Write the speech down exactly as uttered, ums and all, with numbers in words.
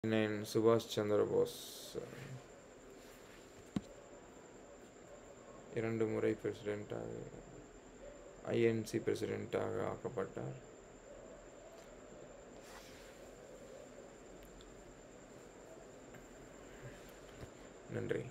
Nine சுபாஷ் சந்திர போஸ் இரண்டு முறை பிரசிடென்ட்டாக ஐஎன்சி பிரசிடென்ட்டாக ஆக்கப்பட்டார். நன்றி.